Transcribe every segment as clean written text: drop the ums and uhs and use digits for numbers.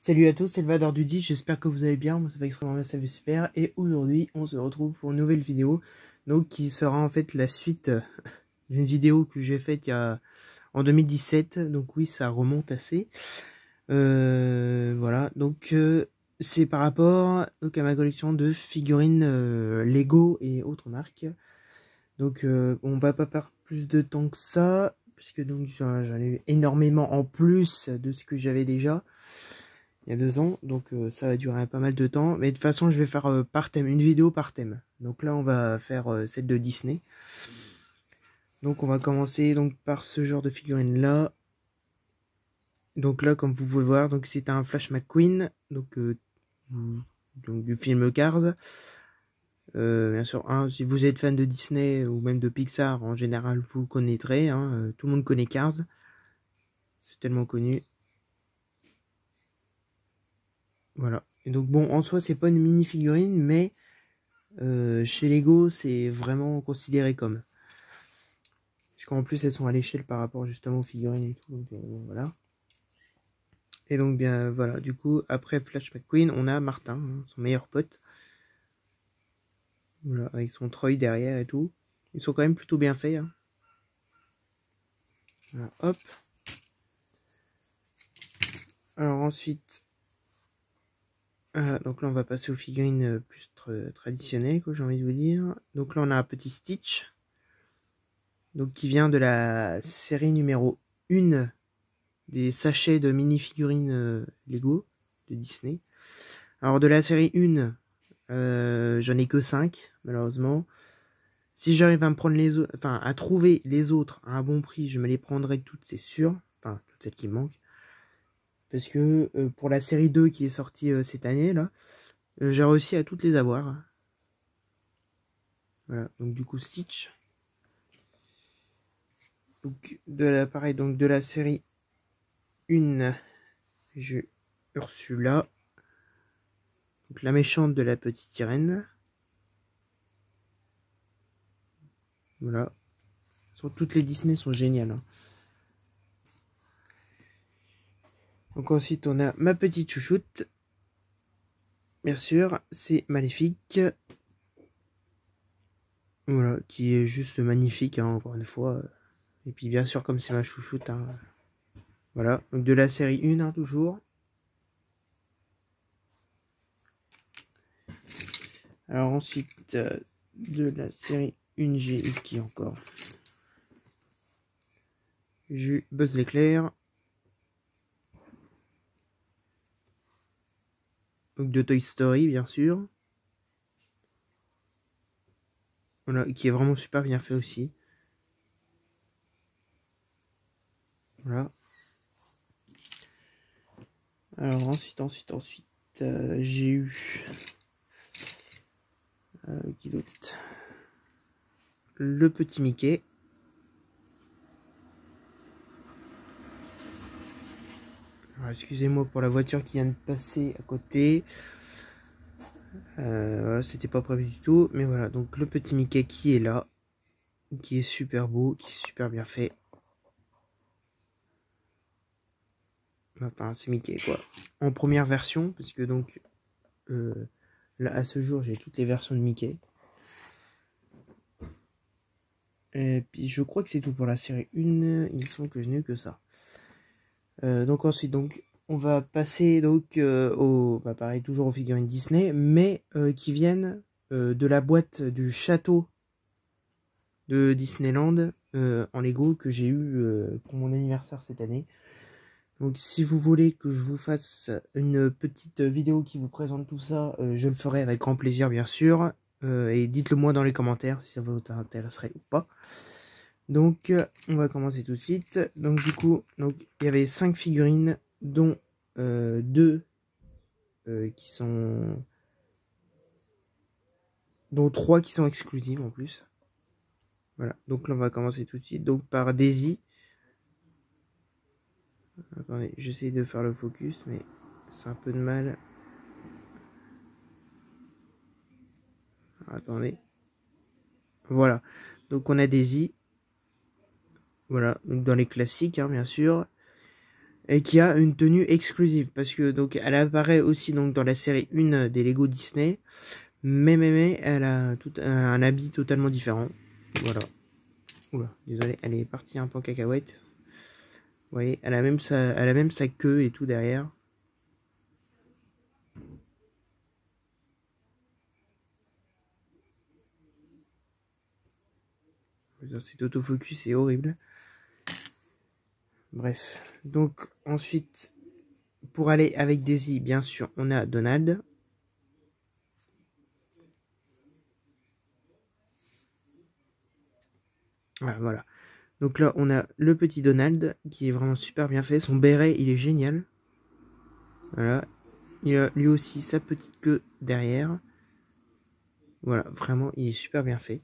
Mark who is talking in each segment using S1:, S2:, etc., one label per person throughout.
S1: Salut à tous, c'est Elvador Dudi, j'espère que vous allez bien, moi ça va extrêmement bien, ça va super, et aujourd'hui on se retrouve pour une nouvelle vidéo, donc qui sera en fait la suite d'une vidéo que j'ai faite en 2017, donc oui ça remonte assez, voilà, donc c'est par rapport donc, à ma collection de figurines Lego et autres marques, donc on va pas perdre plus de temps que ça, puisque donc j'en ai eu énormément en plus de ce que j'avais déjà. Il y a 2 ans, donc ça va durer pas mal de temps, mais de toute façon je vais faire par thème, une vidéo par thème. Donc là on va faire celle de Disney. Donc on va commencer donc par ce genre de figurine là. Donc là comme vous pouvez voir, donc c'est un Flash McQueen, donc du film Cars. Bien sûr, hein, si vous êtes fan de Disney ou même de Pixar en général, vous connaîtrez, hein, tout le monde connaît Cars, c'est tellement connu. Voilà. Et donc bon, en soi c'est pas une mini figurine, mais chez Lego c'est vraiment considéré comme. Parce qu'en plus elles sont à l'échelle par rapport justement aux figurines et tout, donc voilà. Et donc bien voilà, du coup après Flash McQueen on a Martin, hein, son meilleur pote. Voilà, avec son treuil derrière et tout. Ils sont quand même plutôt bien faits. Hein. Voilà, hop. Alors ensuite, donc là on va passer aux figurines plus traditionnelles, quoi, j'ai envie de vous dire. Donc là on a un petit Stitch. Donc qui vient de la série numéro 1 des sachets de mini-figurines Lego de Disney. Alors de la série 1, j'en ai que 5 malheureusement. Si j'arrive à me prendre les autres, enfin à trouver les autres à un bon prix, je me les prendrai toutes, c'est sûr. Enfin, toutes celles qui me manquent. Parce que pour la série 2 qui est sortie cette année là, j'ai réussi à toutes les avoir. Voilà, donc du coup Stitch. Donc de l'appareil, donc de la série 1, j'ai Ursula. Donc la méchante de la petite sirène. Voilà. Toutes les Disney sont géniales. Hein. Donc ensuite on a ma petite chouchoute. Bien sûr, c'est Maléfique. Voilà, qui est juste magnifique, hein, encore une fois. Et puis bien sûr, comme c'est ma chouchoute, hein, voilà. Donc de la série 1, hein, toujours. Alors ensuite, de la série 1, j'ai eu qui encore? J'ai eu Buzz l'éclair. Donc de Toy Story, bien sûr. Voilà, qui est vraiment super bien fait aussi. Voilà. Alors ensuite, j'ai eu... qui d'autre? Le petit Mickey. Excusez-moi pour la voiture qui vient de passer à côté. Voilà, c'était pas prévu du tout. Mais voilà, donc le petit Mickey qui est là. Qui est super beau, qui est super bien fait. Enfin, c'est Mickey quoi. En première version, parce que donc... là, à ce jour, j'ai toutes les versions de Mickey. Et puis je crois que c'est tout pour la série 1. Il me semble que je n'ai eu que ça. Donc ensuite, donc, on va passer donc pareil, toujours aux figurines Disney, mais qui viennent de la boîte du château de Disneyland en Lego que j'ai eu pour mon anniversaire cette année. Donc si vous voulez que je vous fasse une petite vidéo qui vous présente tout ça, je le ferai avec grand plaisir bien sûr. Et dites-le moi dans les commentaires si ça vous intéresserait ou pas. Donc on va commencer tout de suite. Donc du coup, donc il y avait 5 figurines, dont 2 qui sont... dont 3 qui sont exclusives en plus. Voilà, donc là on va commencer tout de suite. Donc par Daisy. Attendez, j'essaie de faire le focus, mais c'est un peu de mal. Attendez. Voilà, donc on a Daisy. Voilà, donc dans les classiques, hein, bien sûr. et qui a une tenue exclusive, parce que donc elle apparaît aussi donc dans la série 1 des Lego Disney, mais elle a tout un habit totalement différent. Voilà. Oula, désolé, elle est partie un peu en cacahuète. Vous voyez, elle a même sa queue et tout derrière. Cet autofocus est horrible. Bref, donc ensuite, pour aller avec Daisy, bien sûr, on a Donald. Ah, voilà. Donc là, on a le petit Donald qui est vraiment super bien fait. Son béret, il est génial. Voilà. Il a lui aussi sa petite queue derrière. Voilà, vraiment, il est super bien fait.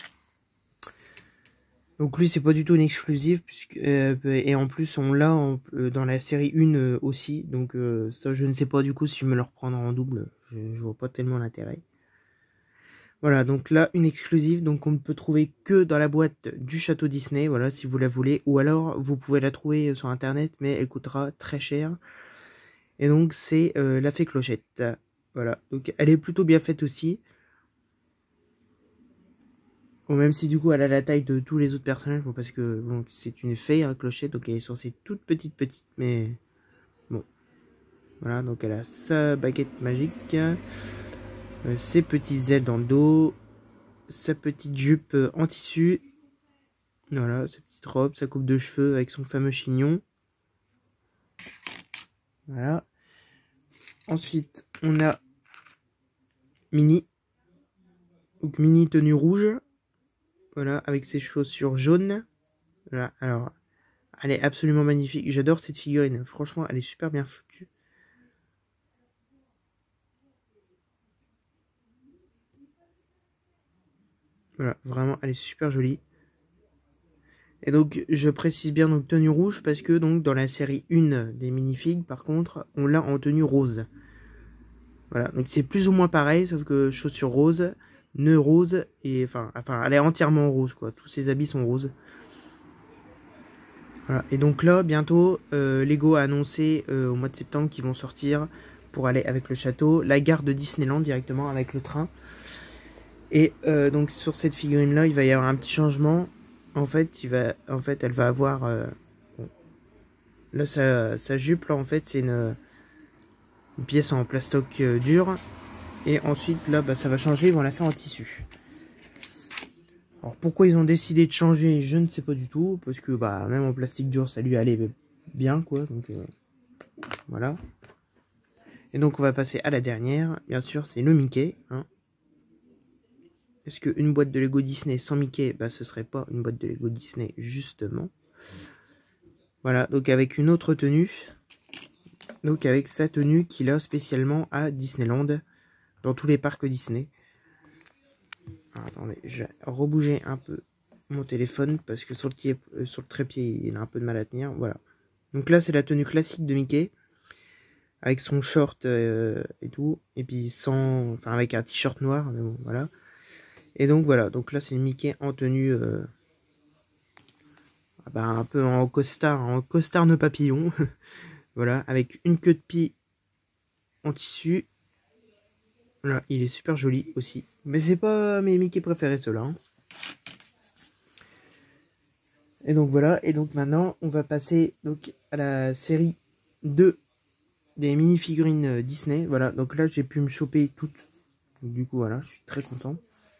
S1: Donc lui, c'est pas du tout une exclusive. Et en plus, on l'a dans la série 1 aussi. Donc ça, je ne sais pas du coup si je me le reprendrai en double. Je vois pas tellement l'intérêt. Voilà, donc là, une exclusive, donc on ne peut trouver que dans la boîte du château Disney, voilà, si vous la voulez. Ou alors, vous pouvez la trouver sur Internet, mais elle coûtera très cher. Et donc, c'est la fée Clochette. Voilà, donc elle est plutôt bien faite aussi. Bon, même si du coup, elle a la taille de tous les autres personnages, bon, parce que bon, c'est une fée, hein, Clochette, donc elle est censée toute petite, mais bon. Voilà, donc elle a sa baguette magique, ses petits ailes dans le dos, sa petite jupe en tissu. Voilà, sa petite robe, sa coupe de cheveux avec son fameux chignon. Voilà. Ensuite, on a Minnie. Donc Minnie tenue rouge. Voilà, avec ses chaussures jaunes. Voilà, alors, elle est absolument magnifique. J'adore cette figurine. Franchement, elle est super bien foutue. Voilà, vraiment, elle est super jolie. Et donc, je précise bien donc tenue rouge parce que donc dans la série 1 des minifigs, par contre, on l'a en tenue rose. Voilà, donc c'est plus ou moins pareil, sauf que chaussures roses, nœud rose, et enfin, elle est entièrement rose, quoi. Tous ses habits sont roses. Voilà, et donc là, bientôt, Lego a annoncé au mois de septembre qu'ils vont sortir pour aller avec le château, la gare de Disneyland directement avec le train. Et donc sur cette figurine là, il va y avoir un petit changement. En fait, elle va avoir bon, là sa jupe là en fait c'est une pièce en plastoc dur. Et ensuite là bah, ça va changer, ils vont la faire en tissu. Alors pourquoi ils ont décidé de changer, je ne sais pas du tout, parce que bah même en plastique dur ça lui allait bien quoi, donc voilà. Et donc on va passer à la dernière, bien sûr c'est le Mickey. Hein. Est-ce qu'une boîte de Lego Disney sans Mickey, bah ce serait pas une boîte de Lego Disney justement. Voilà, donc avec une autre tenue. Donc avec sa tenue qu'il a spécialement à Disneyland, dans tous les parcs Disney. Alors, attendez, je vais rebouger un peu mon téléphone parce que sur le trépied il a un peu de mal à tenir. Voilà. Donc là c'est la tenue classique de Mickey avec son short et tout, et puis sans, enfin avec un t-shirt noir, mais bon voilà. Et donc voilà, donc là c'est le Mickey en tenue bah, un peu en costard nœud papillon. Voilà, avec une queue de pie en tissu. Voilà, il est super joli aussi. Mais c'est pas mes Mickey préférés ceux-là. Hein. Et donc voilà, et donc maintenant on va passer donc à la série 2 des mini-figurines Disney. Voilà, donc là j'ai pu me choper toutes. Donc, du coup voilà, je suis très content.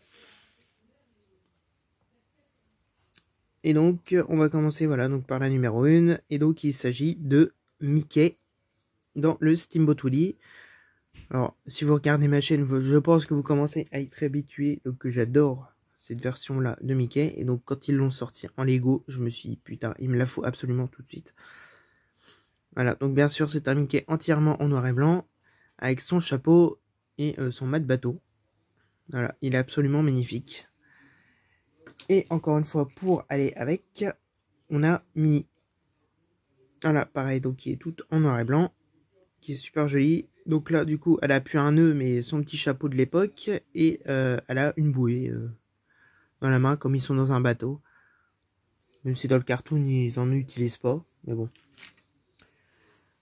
S1: Et donc on va commencer voilà donc par la numéro 1. Et donc il s'agit de Mickey dans le Steamboat Willie. Alors si vous regardez ma chaîne, je pense que vous commencez à être habitué. Donc j'adore cette version là de Mickey. Et donc quand ils l'ont sorti en Lego, je me suis dit putain, il me la faut absolument tout de suite. Voilà, donc bien sûr c'est un Mickey entièrement en noir et blanc, avec son chapeau et son mât de bateau. Voilà, il est absolument magnifique. Et encore une fois, pour aller avec, on a Minnie. Voilà, pareil, donc qui est toute en noir et blanc, qui est super jolie. Donc là, du coup, elle a plus un nœud, mais son petit chapeau de l'époque, et elle a une bouée dans la main, comme ils sont dans un bateau. Même si dans le cartoon, ils en utilisent pas, mais bon.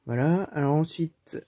S1: Voilà, alors ensuite,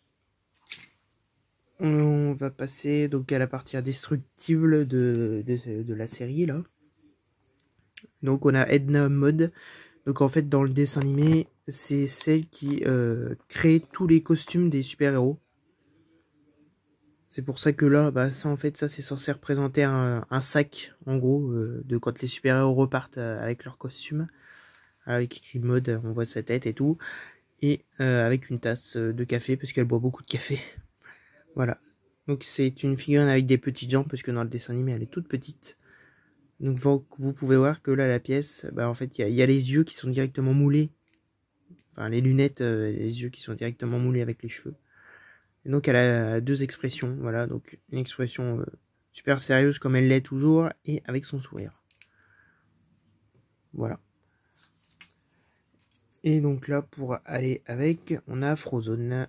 S1: on va passer donc à la partie indestructible de la série, là. Donc on a Edna Mode. Donc en fait, dans le dessin animé, c'est celle qui crée tous les costumes des super-héros. C'est pour ça que là, bah ça en fait, ça c'est censé représenter un sac, en gros, de quand les super-héros repartent avec leurs costumes. Avec écrit mode, on voit sa tête et tout. Et avec une tasse de café, parce qu'elle boit beaucoup de café. Voilà. Donc c'est une figurine avec des petites jambes, parce que dans le dessin animé, elle est toute petite. Donc vous pouvez voir que là, la pièce, bah en fait, il y a les yeux qui sont directement moulés. Enfin, les lunettes, les yeux qui sont directement moulés avec les cheveux. Et donc elle a deux expressions, voilà, donc une expression super sérieuse comme elle l'est toujours, et avec son sourire. Voilà. Et donc là, pour aller avec, on a Frozone.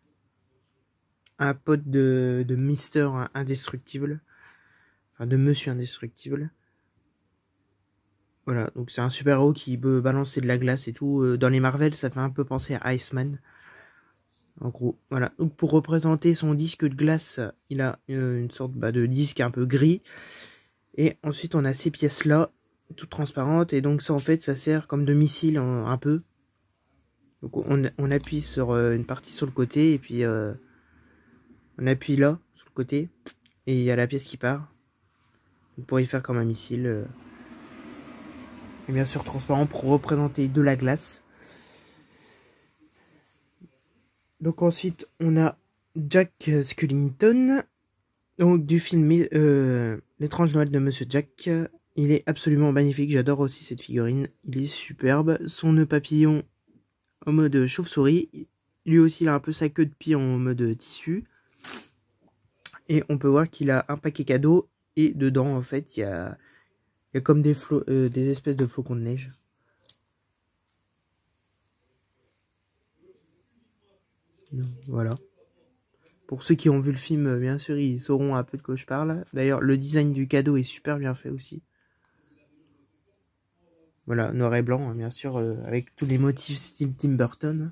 S1: Un pote de Mister Indestructible. Enfin, de Monsieur Indestructible. Voilà, donc c'est un super-héros qui peut balancer de la glace et tout. Dans les Marvel, ça fait un peu penser à Iceman. En gros, voilà. Donc pour représenter son disque de glace, il a une sorte de disque un peu gris. Et ensuite, on a ces pièces-là, toutes transparentes. Et donc ça, en fait, ça sert comme de missile un peu. Donc on appuie sur une partie sur le côté. Et puis on appuie là, sur le côté. Et il y a la pièce qui part. Pour y faire comme un missile. Et bien sûr transparent pour représenter de la glace. Donc ensuite on a Jack Skellington. Donc du film L'étrange Noël de Monsieur Jack. Il est absolument magnifique, j'adore aussi cette figurine. Il est superbe. Son nœud papillon en mode chauve-souris. Lui aussi il a un peu sa queue de pied en mode tissu. Et on peut voir qu'il a un paquet cadeau. Et dedans en fait il y a comme des espèces de flocons de neige. Voilà. Pour ceux qui ont vu le film, bien sûr, ils sauront un peu de quoi je parle. D'ailleurs, le design du cadeau est super bien fait aussi. Voilà, noir et blanc, bien sûr, avec tous les motifs style Tim Burton.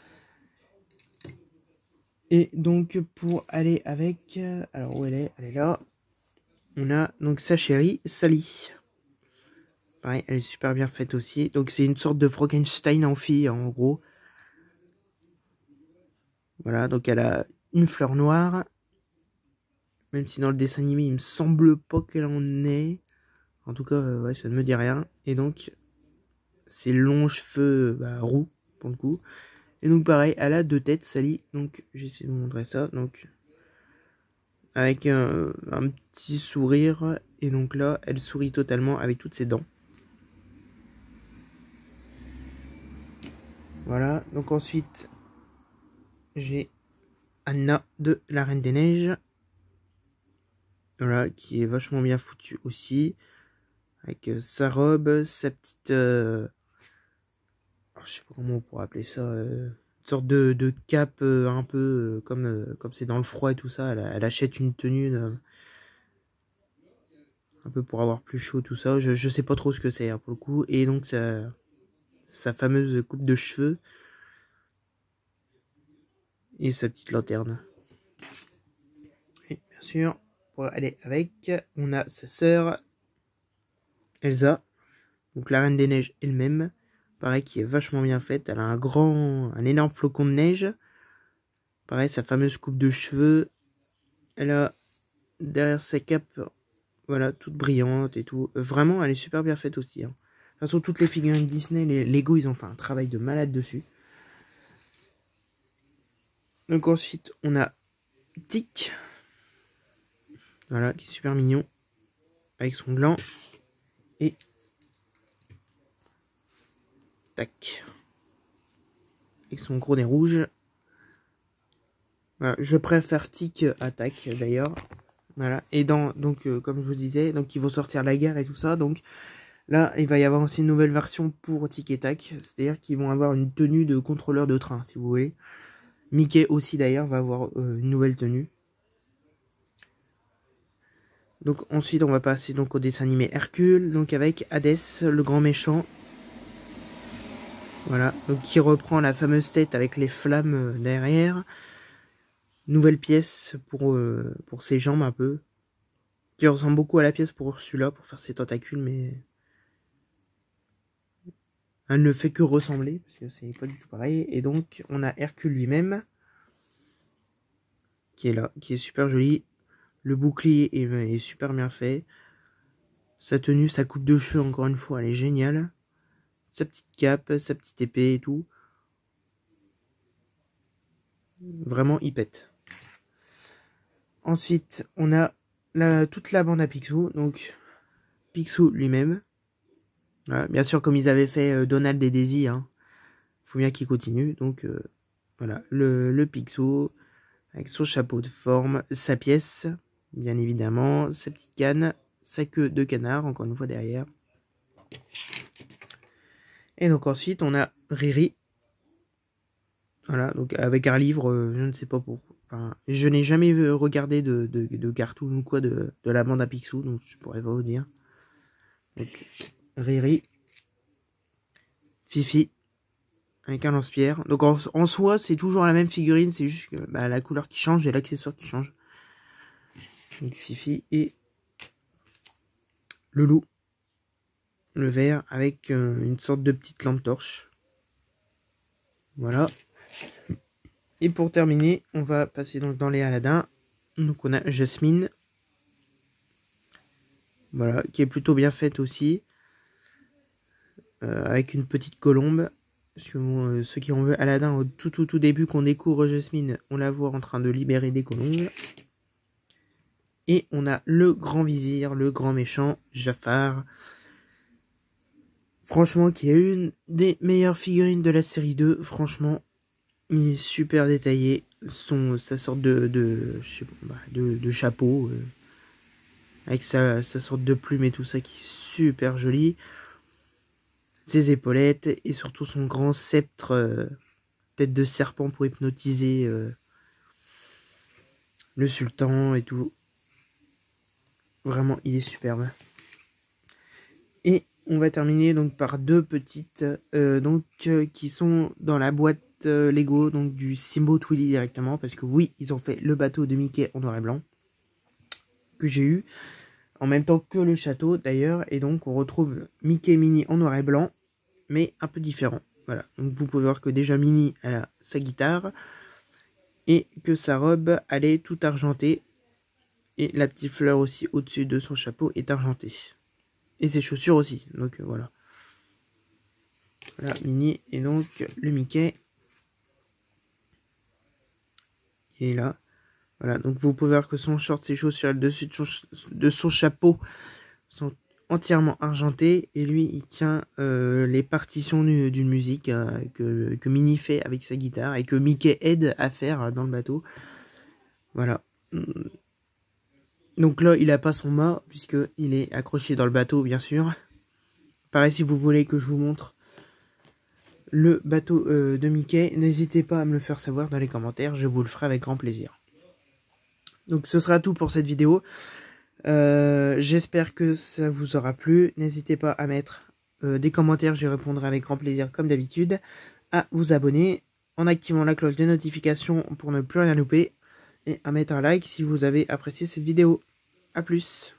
S1: Et donc, pour aller avec... alors, où elle est? Elle est là. On a donc sa chérie, Sally. Pareil, elle est super bien faite aussi. Donc, c'est une sorte de Frankenstein en fille, en gros. Voilà, donc elle a une fleur noire. Même si dans le dessin animé, il me semble pas qu'elle en ait. En tout cas, ouais, ça ne me dit rien. Et donc, ses longs cheveux roux, pour le coup. Et donc, pareil, elle a deux têtes, Sally. Donc, j'essaie de vous montrer ça. Donc, avec un petit sourire. Et donc là, elle sourit totalement avec toutes ses dents. Voilà. Donc, ensuite, j'ai Anna de la Reine des Neiges. Voilà, qui est vachement bien foutue aussi. Avec sa robe, sa petite... je sais pas comment on pourrait appeler ça. Une sorte de cape un peu comme c'est dans le froid et tout ça. Elle achète une tenue un peu pour avoir plus chaud, tout ça. Je sais pas trop ce que c'est pour le coup. Et donc sa fameuse coupe de cheveux. Et sa petite lanterne. Et bien sûr, pour aller avec, on a sa sœur Elsa. Donc la Reine des Neiges elle-même. Pareil, qui est vachement bien faite. Elle a un énorme flocon de neige. Pareil, sa fameuse coupe de cheveux. Elle a derrière sa cape, voilà, toute brillante et tout. Vraiment, elle est super bien faite aussi. Hein. De toute façon, toutes les figurines Disney, les Lego, ils ont fait un travail de malade dessus. Donc ensuite, on a Tic. Voilà, qui est super mignon. Avec son gland. Et... tac. Avec son gros nez rouge. Voilà, je préfère Tic à Tac, d'ailleurs. Voilà, et donc comme je vous disais, donc ils vont sortir la guerre et tout ça, donc là il va y avoir aussi une nouvelle version pour Tic et Tac, c'est-à-dire qu'ils vont avoir une tenue de contrôleur de train, si vous voulez. Mickey aussi d'ailleurs va avoir une nouvelle tenue. Donc ensuite on va passer donc au dessin animé Hercule, donc avec Hadès, le grand méchant. Voilà, donc qui reprend la fameuse tête avec les flammes derrière. Nouvelle pièce pour ses jambes un peu. Qui ressemble beaucoup à la pièce pour Ursula, pour faire ses tentacules, mais... elle ne fait que ressembler, parce que c'est pas du tout pareil. Et donc, on a Hercule lui-même, qui est là, qui est super joli. Le bouclier est super bien fait. Sa tenue, sa coupe de cheveux, encore une fois, elle est géniale. Sa petite cape, sa petite épée et tout. Vraiment, il pète. Ensuite, on a toute la bande à Picsou. Donc, Picsou lui-même. Voilà, bien sûr, comme ils avaient fait Donald et Daisy, hein, faut bien qu'ils continuent. Donc, voilà, le Picsou, avec son chapeau de forme, sa pièce, bien évidemment, sa petite canne, sa queue de canard, encore une fois derrière. Et donc ensuite, on a Riri. Voilà, donc avec un livre, je ne sais pas pourquoi. Enfin, je n'ai jamais regardé de cartoon ou quoi de la bande à Picsou, donc je pourrais pas vous dire. Donc, Riri. Fifi. Avec un lance-pierre. Donc en soi, c'est toujours la même figurine, c'est juste que la couleur qui change et l'accessoire qui change. Donc Fifi et le loup. Le vert avec une sorte de petite lampe torche. Voilà. Et pour terminer, on va passer donc dans les Aladdin. Donc on a Jasmine. Voilà, qui est plutôt bien faite aussi. Avec une petite colombe. Parce que ceux qui ont vu Aladdin au tout début qu'on découvre Jasmine, on la voit en train de libérer des colombes. Et on a le grand vizir, le grand méchant, Jafar. Franchement, qui est une des meilleures figurines de la série 2. Franchement, il est super détaillé. Sa sorte de chapeau. Avec sa sorte de plume et tout ça qui est super joli. Ses épaulettes et surtout son grand sceptre tête de serpent pour hypnotiser le sultan et tout. Vraiment, il est superbe. Et on va terminer donc par deux petites qui sont dans la boîte Lego donc du Steamboat Willie directement, parce que oui, ils ont fait le bateau de Mickey en noir et blanc que j'ai eu en même temps que le château d'ailleurs, et donc on retrouve Mickey et Minnie en noir et blanc mais un peu différent. Voilà, donc vous pouvez voir que déjà Minnie elle a sa guitare et que sa robe elle est toute argentée et la petite fleur aussi au-dessus de son chapeau est argentée. Et ses chaussures aussi, donc voilà. Voilà, Minnie et donc le Mickey. Il est là. Voilà, donc vous pouvez voir que son short, ses chaussures, le dessus de son chapeau sont entièrement argentées. Et lui, il tient les partitions d'une musique que Minnie fait avec sa guitare et que Mickey aide à faire dans le bateau. Voilà. Donc là, il n'a pas son mât, puisqu'il est accroché dans le bateau, bien sûr. Pareil, si vous voulez que je vous montre le bateau de Mickey, n'hésitez pas à me le faire savoir dans les commentaires, je vous le ferai avec grand plaisir. Donc ce sera tout pour cette vidéo. J'espère que ça vous aura plu. N'hésitez pas à mettre des commentaires, j'y répondrai avec grand plaisir comme d'habitude. À vous abonner en activant la cloche de notification pour ne plus rien louper. Et à mettre un like si vous avez apprécié cette vidéo. A plus.